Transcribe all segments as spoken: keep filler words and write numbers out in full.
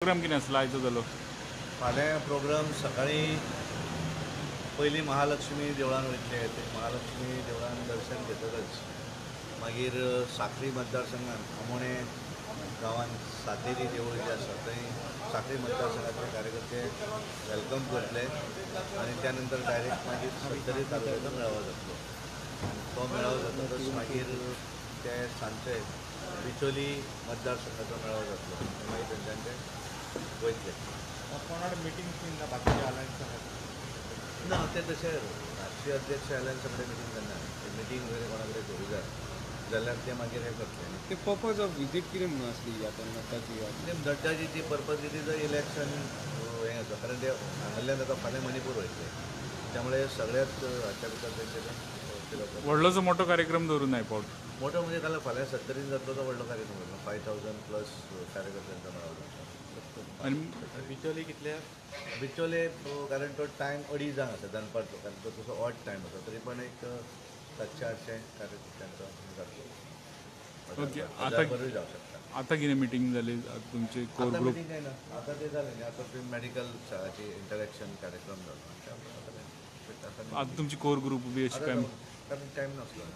programme कितें आसलो आयचो जालो फाल्यां प्रोग्राम सकाळी पयलीं महालक्ष्मी देवळान वयतले ते महालक्ष्मी देवळान दर्शन घेतकच मागीर साखळी मतदारसंघात आमोणे गांवांत सातेरी देवूळ जें आसा थंय साखळी मतदारसंघातले कार्यकर्ते वेलकम करतले आनी त्या नंतर डायरेक्ट मागीर सत्तरी तालुक्याचो मेळावो जातलो आनी तो मेळावो जातकच मागीर ते सांजचे बिचोली मतदारसंघाचो मेळावो जातलो आनी मागीर तेंच्यांचे वयतले कोणाड मिटींग सुद्दां बाकीच्या अलायन्स ना ते तशें राष्ट्रीय अध्यक्ष आयल्यान सगळे मिटींग करना ते मिटींग जर कोणा कडेन दवरूं जाय जाल्यार ते मागीर हें करतले ते पर्पज ऑफ विजीट कितें म्हणून आसली आतां नड्डाची म्हणजे नड्डाची purpose it is a election हें आसा कारण ते हांगांतल्यान आतां फाल्यां मणिपूर वयतले त्यामुळे सगळ्याच हाच्या भितर तेंचे व्हडलोसो मोठो कार्यक्रम दवरून नाय पावट मोठो म्हणजे काल फाल्यां सत्तरीन जातलो तो व्हडलो कार्यक्रम जातलो फायव थावजंड प्लस कार्यकर्त्यांचो मेळावो जातलो आनी बिचोली कितल्या बिचोले कारण तो टायम अडीजांक आसा दनपारचो कारण तो तसो ऑड टायम आसा तरी पण एक सातशे आठशे कार्यकर्त्यांचो जातलो ओके आतां बरूय जावं शकता आतां कितें मिटींग जाली तुमचे कोर आतां ग्रुप मिटींग काय ना आतां ते जालें न्ही आतां ते मेडिकल शाळाची इंटरॅक्शन कार्यक्रम जालो आतां तुमची कोर ग्रुप बी अशी काय कारण टायम नासलो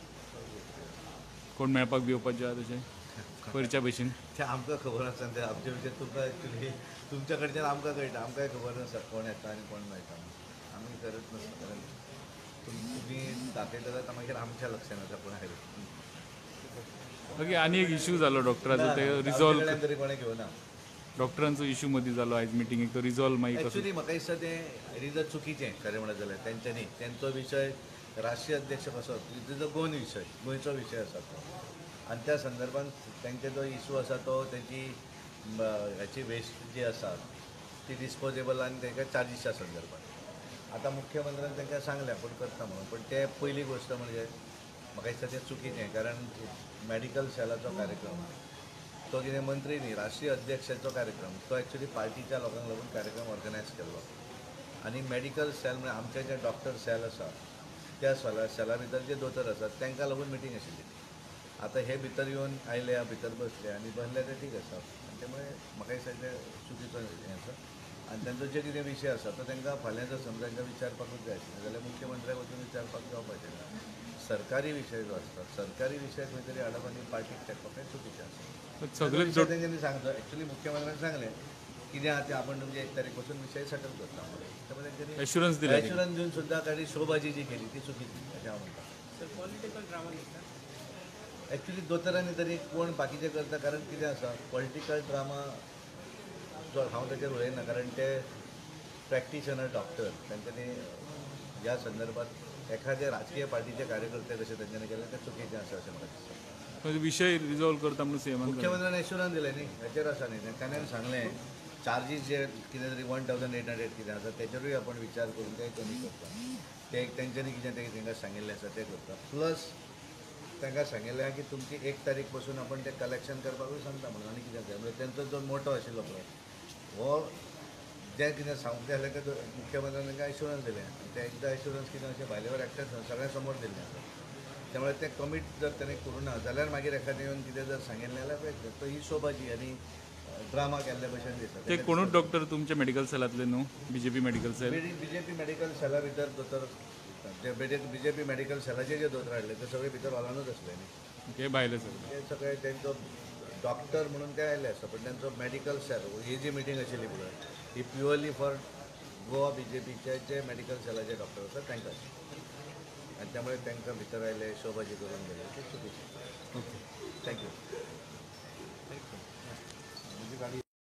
कोण मेळपाक बी येवपाचें आहा तशें पयरच्या भशेन ते आमकां खबर आसा ते आमचे विशय तुमकां एक्चुली तुमच्या कडच्यान आमकां कळटा आमकांय खबर नासता कोण येता आनी कोण मेळटा आमी करत नासता कारण तुमी दाखयता जाल्यार मागीर आमच्या लक्षांत येता कोण आयले ओके आनी एक इशू जालो डॉक्टराचो ते रिजॉल्व तरी कोणें घेवना डॉक्टरांचो इशू मदीं जालो आयज मिटिंगेक तो रिजॉल्व मागीर कसो एक्चुली म्हाका दिसता तें रिजन चुकीचें खरें म्हणत जाल्यार तेंच्यांनी तेंचो विशय राष्ट्रीय अध्यक्ष कसो तिजो गोवन विशय गोंयचो विशय आसा तो आनी त्या संदर्भान तेंचे जो इशू आसा तो तेंची हाची वेस्ट जी आसा ती डिस्पोजेबल आनी तेंकां चार्जीच्या संदर्भान आतां मुख्यमंत्र्यान तेंकां सांगलें पूण करता म्हणून पूण ते पयली गोश्ट म्हणजे म्हाका दिसता तें चुकीचें कारण मॅडिकल सेलाचो कार्यक्रम तो कितें मंत्री न्ही राष्ट्रीय अध्यक्षाचो कार्यक्रम तो एक्चुली पार्टीच्या लोकांक लागून कार्यक्रम ऑर्गनायज केल्लो आनी मॅडिकल सेल म्हणजे आमचे जे डॉक्टर सेल आसा त्या सेला सेला भितर जे दोतोर आसात तांकां लागून मिटींग आशिल्ली आतां हे भितर येवन आयले भितर बसले आनी बसले ते ठीक आसा आनी त्यामुळे म्हाका दिसता ते चुकीचो हें आसा आनी तांचो जे कितें विशय आसा तो तांकां फाल्यां जर समजा तांकां विचारपाकूच जाय आशिल्लें जाल्यार मुख्यमंत्र्याक वचून विचारपाक जावपाचें ना सरकारी विशय जो आसता सरकारी विशय खंय तरी हाडप आनी पार्टीक तेंकप हें चुकीचें आसा सगळे तेंच्यांनी सांगतो एक्चुली मुख्यमंत्र्यान सांगलें कितें आहा तें आपण तुमचे एक तारीख पासून विशय सेटल करता त्यामुळे तेंच्यांनी एश्युरन्स दिले एश्युरन्स दिवन सुद्दां ताणी शोबाजी जी केली ती चुकीची अशें हांव म्हणटा सर पॉलिटिकल ड्रामा एक्चुली दोतोरांनी तरी कोण बाकीचे करता कारण कितें आसा पॉलिटिकल ड्रामा जो हांव ताचेर उलयना कारण ते प्रॅक्टिशनर डॉक्टर तांच्यांनी ह्या संदर्भात एखाद्या राजकीय पार्टीचे कार्यकर्ते कशे तेंच्यांनी केले तें चुकीचें आसा अशें म्हाका दिसता विशय रिजॉल्व करता म्हणून सीएमान मुख्यमंत्र्यान एश्युरन्स दिलें न्ही हेचेर आसा न्ही ताणें सांगलें चार्जीस जे कितें तरी वन थावजंड एट हंड्रेड कितें आसा तेचेरूय आपण विचार करून ते कमी करता ते तेंच्यांनी कितें ते तांकां सांगिल्लें आसा तें करता प्लस तांकां सांगिल्लें की तुमची एक तारीख पासून आपण ते कलेक्शन करपाकूय सांगता म्हणून आनी कितें जाय म्हणजे तेंचो जो मोटो आशिल्लो पळय हो जें कितें सांगूंक जाय जाल्यार ते मुख्यमंत्र्यान तांकां एश्युरन्स दिलें ते एकदां एश्युरन्स कितें अशें भायलेवर एकट्याच सगळ्या समोर दिल्लें आसा त्यामुळे ते कमीट जर तेणें करूं ना जाल्यार मागीर एखादें येवन कितें जर सांगिल्लें जाल्यार तो ही शोबाजी आनी ड्रामा केल्ल्या भशेन दिसता ते कोणूच डॉक्टर तुमच्या मेडिकल सेलांतले न्हू BJP medical cell BJP medical सेला भितर दोतोर जे बीजेपी मेडिकल सेलाचे जे दोतोर हाडले ते सगळे भितर हॉलानूच आसले न्ही हे भायले सगळे ते सगळे तेंचो डॉक्टर म्हणून ते आयले आसा पण तेंचो मेडिकल सेल ही जी मिटींग आशिल्ली पळय ही प्युअरली फॉर गोवा बीजेपीचे जे मेडिकल सेलाचे डॉक्टर आसात तांकां आनी त्यामुळे तांकां भितर आयले शोबाजी करून गेले ते चुकीचें ओके